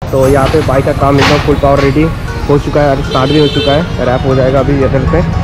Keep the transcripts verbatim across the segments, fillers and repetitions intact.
तो यहाँ पे बाइक का काम एकदम फुल पावर रेडी हो चुका है, स्टार्ट भी हो चुका है, रैप हो जाएगा अभी एयरटेल पे।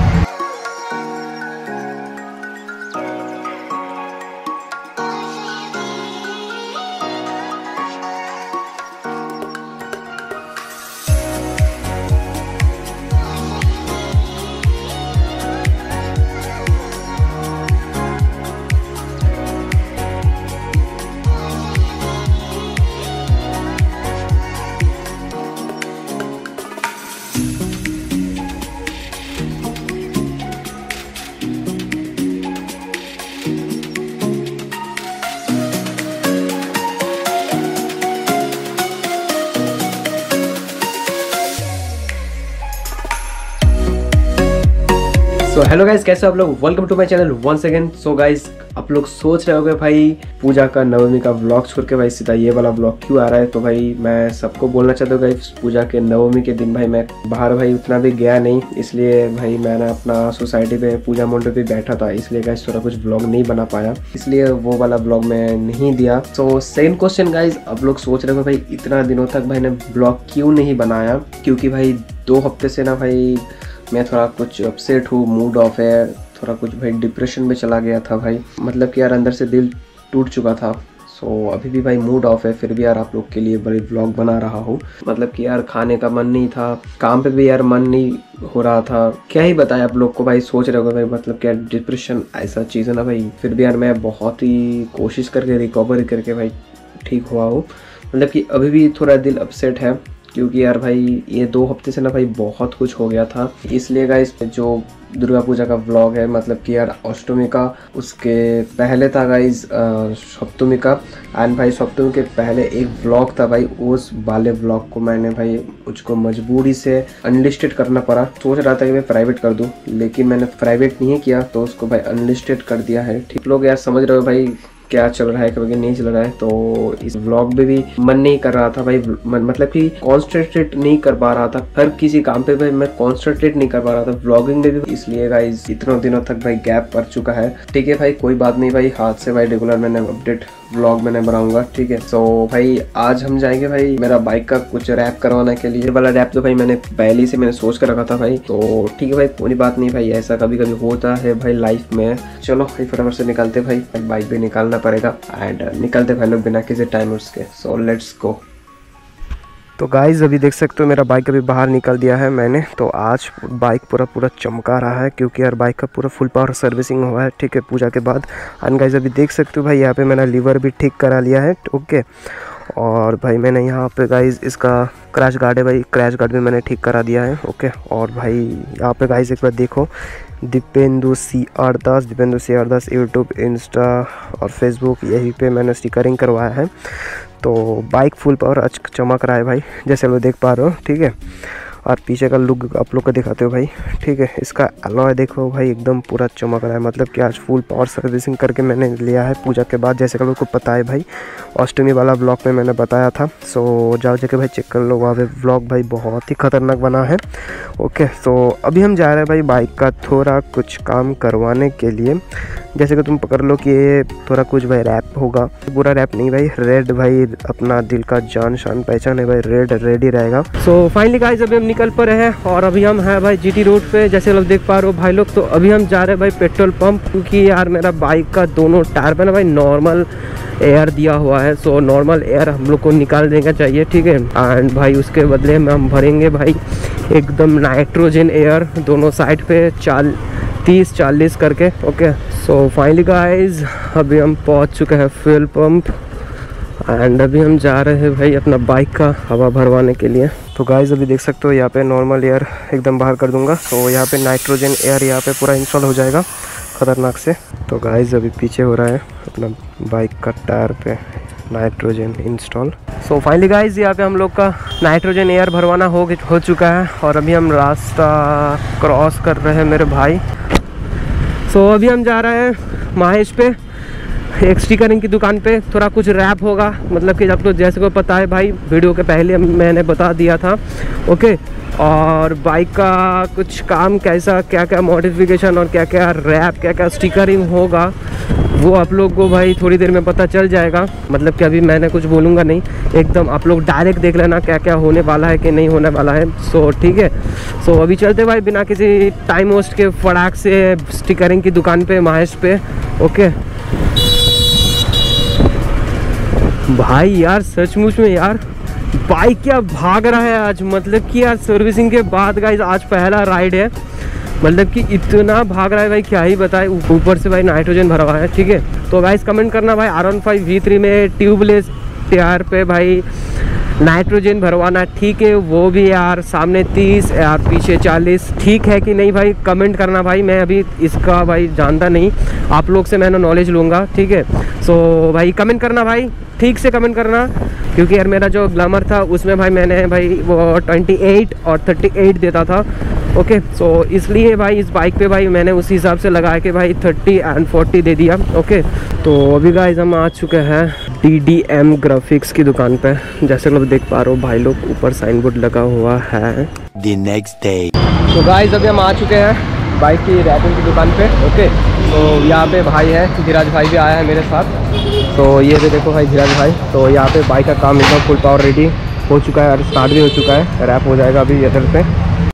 तो हेलो गाइस, कैसे हो आप लोग? Welcome to my channel once again. So guys, आप लोग सोच रहे होगे भाई पूजा का नवमी का व्लॉग छोड़ के भाई सीधा ये वाला व्लॉग क्यों आ रहा है। तो भाई मैं सबको बोलना चाहता हूँ गाइस, पूजा के नवमी के दिन भाई मैं बाहर भाई उतना भी गया नहीं, इसलिए भाई मैंने अपना सोसाइटी पे पूजा मंडप पे बैठा था, इसलिए गाइस थोड़ा कुछ व्लॉग नहीं बना पाया, इसलिए वो वाला व्लॉग मैं नहीं दिया। सो सेकंड क्वेश्चन गाइस, आप लोग सोच रहे हो भाई इतना दिनों तक भाई ने व्लॉग क्यों नहीं बनाया, क्योंकि भाई दो हफ्ते से ना भाई मैं थोड़ा कुछ अपसेट हूँ, मूड ऑफ है, थोड़ा कुछ भाई डिप्रेशन में चला गया था भाई, मतलब कि यार अंदर से दिल टूट चुका था। सो so, अभी भी भाई मूड ऑफ है, फिर भी यार आप लोग के लिए बड़ी व्लॉग बना रहा हूँ। मतलब कि यार खाने का मन नहीं था, काम पे भी यार मन नहीं हो रहा था, क्या ही बताया आप लोग को भाई। सोच रहे हो भाई मतलब क्या डिप्रेशन ऐसा चीज़ है ना भाई, फिर भी यार मैं बहुत ही कोशिश करके रिकवरी करके भाई ठीक हुआ हूँ। मतलब कि अभी भी थोड़ा दिल अपसेट है, क्योंकि यार भाई ये दो हफ्ते से ना भाई बहुत कुछ हो गया था, इसलिए गाइस जो दुर्गा पूजा का व्लॉग है, मतलब कि यार अष्टमी का उसके पहले था गाइस सप्तमी का, एंड भाई सप्तमी के पहले एक व्लॉग था भाई, उस वाले व्लॉग को मैंने भाई उसको मजबूरी से अनलिस्टेड करना पड़ा। सोच रहा था कि मैं प्राइवेट कर दूं, लेकिन मैंने प्राइवेट नहीं किया, तो उसको भाई अनलिस्टेड कर दिया है। ठीक लोग यार समझ रहे हो भाई क्या चल रहा है, कभी नहीं चल रहा है। तो इस व्लॉग में भी मन नहीं कर रहा था भाई, मतलब कि कॉन्सेंट्रेट नहीं कर पा रहा था, हर किसी काम पे भाई मैं कॉन्सेंट्रेट नहीं कर पा रहा था, व्लॉगिंग में भी, इसलिए गाइस इतनों दिनों तक भाई गैप पड़ चुका है। ठीक है भाई, कोई बात नहीं भाई, हाथ से भाई रेगुलर मैंने अपडेट व्लॉग मैंने बनाऊंगा। ठीक है, सो भाई आज हम जाएंगे भाई मेरा बाइक का कुछ रैप करवाने के लिए। वाला रैप तो भाई मैंने पहले से मैंने सोच कर रखा था भाई, तो ठीक है भाई, कोई बात नहीं भाई, ऐसा कभी कभी होता है भाई लाइफ में। चलो भाई फटाफट से निकलते भाई, बाइक भी निकालना पड़ेगा, एंड निकलते भाई लोग बिना किसी टाइम उसके। So let's go. तो गाइज अभी देख सकते हो मेरा बाइक अभी बाहर निकल दिया है मैंने, तो आज बाइक पूरा पूरा चमका रहा है, क्योंकि यार बाइक का पूरा फुल पावर सर्विसिंग हुआ है। ठीक है, पूजा के बाद। एंड गाइज अभी देख सकते हो भाई यहाँ पे मैंने लीवर भी ठीक करा लिया है। ओके, और भाई मैंने यहाँ पे गाइज इसका क्रैश गार्ड है भाई, क्रैश गार्ड भी मैंने ठीक करा दिया है। ओके, और भाई यहाँ पे गाइज एक बार देखो, Dipendu C R Das, Dipendu C R Das YouTube, Insta और फेसबुक, यही पे मैंने स्टिकरिंग करवाया है। तो बाइक फुल पावर आज चमक रहा है भाई, जैसे लोग देख पा रहे हो। ठीक है, और पीछे का लुक आप लोग को दिखाते हो भाई। ठीक है, इसका अलॉय देखो भाई एकदम पूरा चमक रहा है, मतलब कि आज फुल पावर सर्विसिंग करके मैंने लिया है पूजा के बाद, जैसे कि लोग को पता है भाई, अष्टमी वाला ब्लॉग में मैंने बताया था। सो जाओ जाके भाई चेक कर लो, वहाँ पे व्लॉग भाई बहुत ही खतरनाक बना है। ओके, तो अभी हम जा रहे हैं भाई बाइक का थोड़ा कुछ काम करवाने के लिए, जैसे कि तुम पकड़ लो कि ये थोड़ा कुछ भाई रैप होगा, पूरा रैप नहीं भाई, रेड भाई अपना दिल का जान शान पहचान है भाई, रेड रेडी रहेगा। सो फाइनली गाइस अभी हम निकल पड़े हैं, और अभी हम हैं भाई जीटी रोड पे, जैसे लोग देख पा रहे हो भाई लोग। तो अभी हम जा रहे हैं भाई पेट्रोल पंप, क्योंकि यार मेरा बाइक का दोनों टायर पे ना भाई नॉर्मल एयर दिया हुआ है, सो नॉर्मल एयर हम लोग को निकाल देना चाहिए। ठीक है, एंड भाई उसके बदले में हम भरेंगे भाई एकदम नाइट्रोजन एयर दोनों साइड पे, चाल तीस चालीस करके। ओके, सो फाइनली गाइज अभी हम पहुंच चुके हैं फ्यूल पंप, एंड अभी हम जा रहे हैं भाई अपना बाइक का हवा भरवाने के लिए। तो गाइज अभी देख सकते हो यहाँ पे नॉर्मल एयर एकदम बाहर कर दूंगा, तो यहाँ पे नाइट्रोजन एयर यहाँ पे पूरा इंस्टॉल हो जाएगा खतरनाक से। तो गाइज अभी पीछे हो रहा है अपना बाइक का टायर पे nitrogen install. So finally guys यहाँ पे हम लोग का नाइट्रोजन एयर भरवाना हो हो चुका है, और अभी हम रास्ता क्रॉस कर रहे हैं मेरे भाई। सो so, अभी हम जा रहे हैं महेश पे, एक स्टिकरिंग की दुकान पे, थोड़ा कुछ रैप होगा, मतलब कि आपको जैसे को पता है भाई, वीडियो के पहले मैंने बता दिया था। ओके, और बाइक का कुछ काम कैसा, क्या क्या मॉडिफिकेशन और क्या क्या रैप, क्या क्या स्टिकरिंग होगा, वो आप लोग को भाई थोड़ी देर में पता चल जाएगा। मतलब कि अभी मैंने कुछ बोलूँगा नहीं, एकदम आप लोग डायरेक्ट देख लेना क्या क्या होने वाला है कि नहीं होने वाला है। सो ठीक है, सो अभी चलते भाई बिना किसी टाइम वेस्ट के फटाक से स्टिकरिंग की दुकान पे, महेश पे। ओके भाई यार सचमुच में यार बाइक क्या भाग रहा है आज। मतलब कि यार सर्विसिंग के बाद गाइस आज पहला राइड है। मतलब कि इतना भाग रहा है भाई क्या ही बताए। ऊपर से भाई नाइट्रोजन भरा हुआ है। ठीक है, तो गाइस कमेंट करना भाई R one five V three में ट्यूबलेस टायर पे भाई नाइट्रोजन भरवाना ठीक है, वो भी यार सामने तीस यार पीछे चालीस, ठीक है कि नहीं भाई कमेंट करना भाई। मैं अभी इसका भाई जानता नहीं, आप लोग से मैंने नॉलेज लूँगा। ठीक है, सो भाई कमेंट करना भाई, ठीक से कमेंट करना, क्योंकि यार मेरा जो ग्लैमर था उसमें भाई मैंने भाई वो अट्ठाईस और अड़तीस देता था। ओके, सो इसलिए भाई इस बाइक पे भाई मैंने उस हिसाब से लगा के भाई तीस एंड चालीस दे दिया। ओके, तो अभी गाइस हम आ चुके हैं डी डी एम ग्राफिक्स की दुकान पे। जैसे लोग देख पा रहे हो भाई लोग ऊपर साइन बोर्ड लगा हुआ है। The next day. तो गाइस अभी हम आ चुके हैं बाइक की रैपिंग की दुकान पे। ओके, तो यहाँ पे भाई है धीराज भाई भी आया है मेरे साथ। तो ये भी देखो भाई धीराज भाई। तो यहाँ पे बाइक का काम एकदम फुल पावर रेडी हो चुका है और स्टार्ट भी हो चुका है। रैप हो जाएगा अभी इधर पे।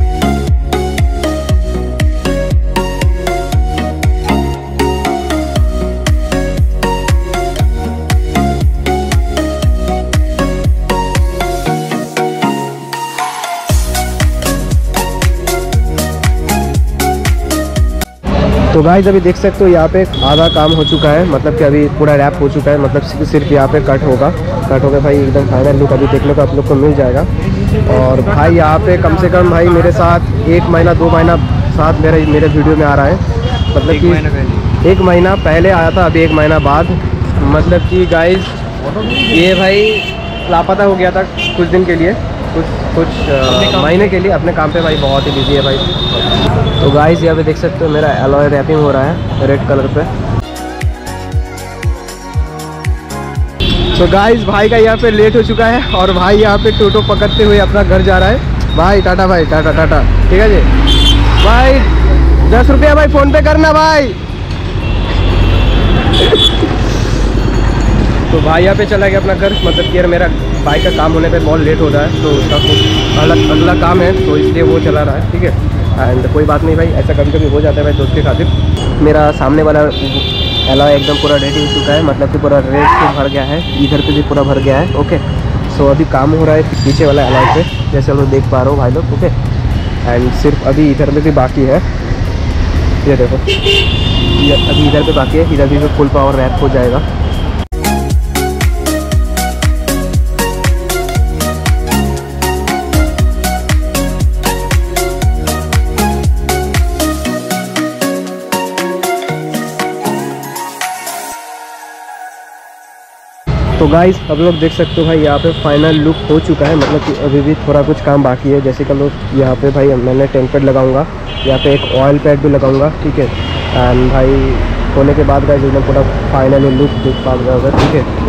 तो गाइस अभी देख सकते हो यहाँ पे आधा काम हो चुका है। मतलब कि अभी पूरा रैप हो चुका है। मतलब सिर्फ यहाँ पे कट होगा, कट होगा भाई एकदम फाइनल लुक अभी देखने को आप लोग को मिल जाएगा। और भाई यहाँ पे कम से कम भाई मेरे साथ एक महीना दो महीना साथ मेरे मेरे वीडियो में आ रहा है। मतलब कि एक महीना पहले आया था, अभी एक महीना बाद। मतलब कि गाइस ये भाई लापता हो गया था कुछ दिन के लिए, कुछ कुछ महीने के लिए अपने काम पे भाई बहुत ही बिजी है भाई। तो गाइस यहाँ पे देख सकते हो मेरा एलॉय रैपिंग हो रहा है रेड कलर पे। तो गाइस भाई का यहाँ पे लेट हो चुका है और भाई यहाँ पे टोटो पकड़ते हुए अपना घर जा रहा है। भाई टाटा भाई, टाटा टाटा। ठीक है जी भाई, दस रुपया भाई फ़ोन पे करना भाई। तो भाई यहाँ पे चला गया अपना घर। मतलब कि यार मेरा बाइक का काम होने पे बहुत लेट हो रहा है, तो उसका कुछ अलग अगला काम है तो इसलिए वो चला रहा है। ठीक है, एंड कोई बात नहीं भाई, ऐसा कभी कभी हो जाता है भाई दोस्त के खातिर। मेरा सामने वाला एलॉय एकदम पूरा रेडी हो चुका है। मतलब कि पूरा रेड से भर गया है, इधर पे भी पूरा भर गया है। ओके, सो अभी काम हो रहा है पीछे वाला एलॉय पे, जैसे लोग देख पा रहे हो भाई लोग। ओके, एंड सिर्फ अभी इधर में भी बाकी है। ये देखो अभी इधर पे बाकी है, इधर भी फुल पावर रैप हो जाएगा। तो गाइस अब लोग देख सकते हो भाई यहाँ पे फाइनल लुक हो चुका है। मतलब कि अभी भी थोड़ा कुछ काम बाकी है। जैसे कि लोग यहाँ पे भाई मैंने टैंक पैड लगाऊंगा, यहाँ पे एक ऑयल पैड भी लगाऊंगा। ठीक है, एंड भाई होने के बाद गाइस एकदम पूरा फाइनल लुक देख पा रहा होगा। ठीक है,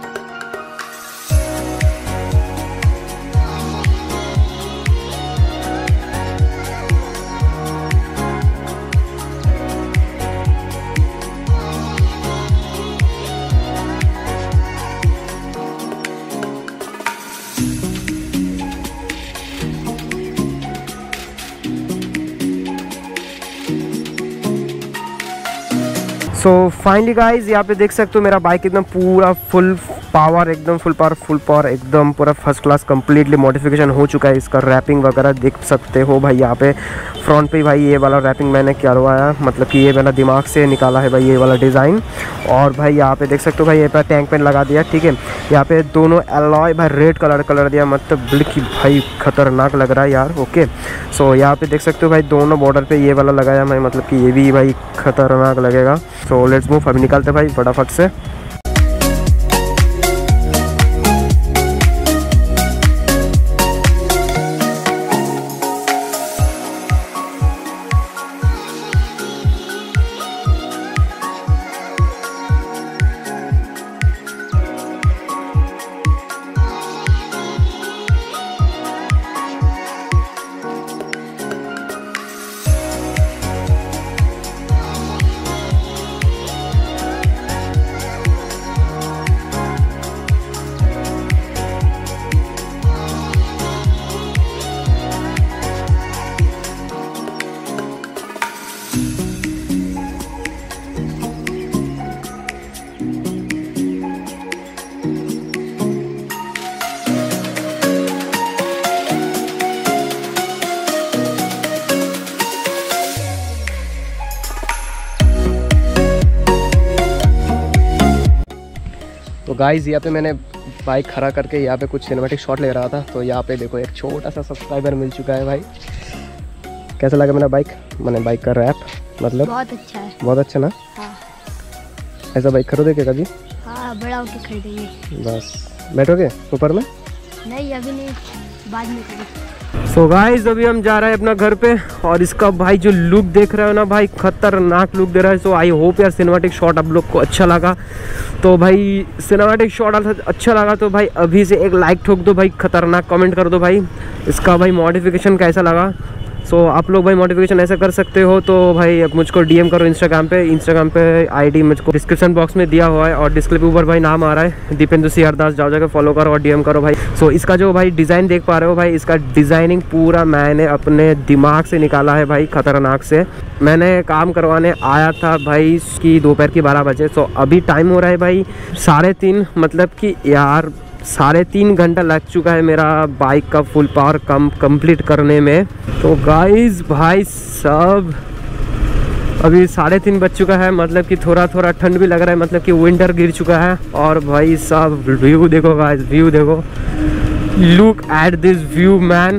सो फाइनली गाइज यहाँ पे देख सकते हो मेरा बाइक एकदम पूरा फुल पावर, एकदम फुल पावर फुल पावर एकदम पूरा फर्स्ट क्लास कंप्लीटली मॉडिफिकेशन हो चुका है। इसका रैपिंग वगैरह देख सकते हो भाई। यहाँ पे फ्रंट पे भाई ये वाला रैपिंग मैंने करवाया, मतलब कि ये वाला दिमाग से निकाला है भाई ये वाला डिज़ाइन। और भाई यहाँ पे देख सकते हो भाई ये पे टैंक पेन लगा दिया। ठीक है, यहाँ पे दोनों एलॉय भाई रेड कलर कलर दिया, मतलब बिल्कुल भाई खतरनाक लग रहा है यार। ओके, सो यहाँ पे देख सकते हो भाई दोनों बॉर्डर पे ये वाला लगाया मैं, मतलब कि ये भी भाई खतरनाक लगेगा। सो लेट्स मूव, अभी निकालते भाई फटाफट से। गाइस यहाँ पे मैंने बाइक खड़ा करके यहाँ पे कुछ सिनेमैटिक शॉट ले रहा था, तो यहाँ पे देखो एक छोटा सा सब्सक्राइबर मिल चुका है भाई। कैसा लगा मेरा बाइक, मैंने बाइक का रैप? मतलब बहुत अच्छा है। बहुत अच्छा ना? हाँ। ऐसा बाइक खरीदोगे कभी? हाँ, बड़ा होके खरीदेंगे। बस बैठोगे ऊपर में? नहीं अभी नहीं, बाद में कभी। सो गाइस अभी हम जा रहे हैं अपना घर पे, और इसका भाई जो लुक देख रहे हो ना भाई, खतरनाक लुक दे रहा है। सो आई होप यार सिनेमैटिक शॉट आप लोग को अच्छा लगा। तो भाई सिनेमैटिक शॉट अच्छा लगा तो भाई अभी से एक लाइक ठोक दो भाई, खतरनाक कमेंट कर दो भाई। इसका भाई मॉडिफिकेशन कैसा लगा? सो so, आप लोग भाई मॉडिफिकेशन ऐसा कर सकते हो, तो भाई अब मुझको डीएम करो इंस्टाग्राम पे। इंस्टाग्राम पे आईडी मुझको डिस्क्रिप्शन बॉक्स में दिया हुआ है, और डिस्प्ले पे ऊपर भाई नाम आ रहा है दीपेंद्र सी हरदास, जाओ जाकर फॉलो करो और डीएम करो भाई। सो so, इसका जो भाई डिज़ाइन देख पा रहे हो भाई, इसका डिज़ाइनिंग पूरा मैंने अपने दिमाग से निकाला है भाई, खतरनाक से। मैंने काम करवाने आया था भाई की दोपहर की बारह बजे। सो so, अभी टाइम हो रहा है भाई साढ़े तीन, मतलब कि यार साढ़े तीन घंटा लग चुका है मेरा बाइक का फुल पावर कम कंप्लीट करने में। तो गाइस भाई सब अभी साढ़े तीन बज चुका है, मतलब कि थोड़ा थोड़ा ठंड भी लग रहा है, मतलब कि विंटर गिर चुका है। और भाई सब व्यू देखो गाइस, व्यू देखो, look at this view man.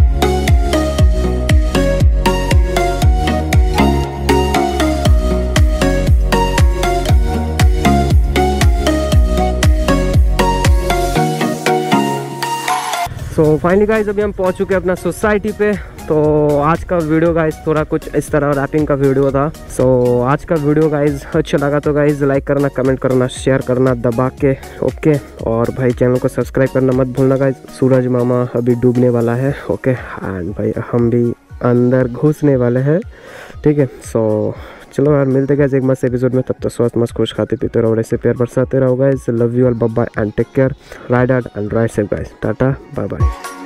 So finally guys अभी हम पहुंच चुके हैं अपना सोसाइटी पे। तो आज का वीडियो गाइज थोड़ा कुछ इस तरह रैपिंग का वीडियो था। सो so, आज का वीडियो गाइज अच्छा लगा तो गाइज लाइक करना, कमेंट करना, शेयर करना दबा के, ओके। और भाई चैनल को सब्सक्राइब करना मत भूलना गाइज। सूरज मामा अभी डूबने वाला है, ओके। एंड भाई हम भी अंदर घुसने वाले हैं, ठीक है। सो चलो यार मिलते गए एक मस्त एपिसोड में, तब तक स्वस्थ मस्त खुश खाते पीते रहो और ऐसे प्यार बरसाते रहो guys. Love you all, bye bye and take care, ride out and ride safe guys, tata bye bye.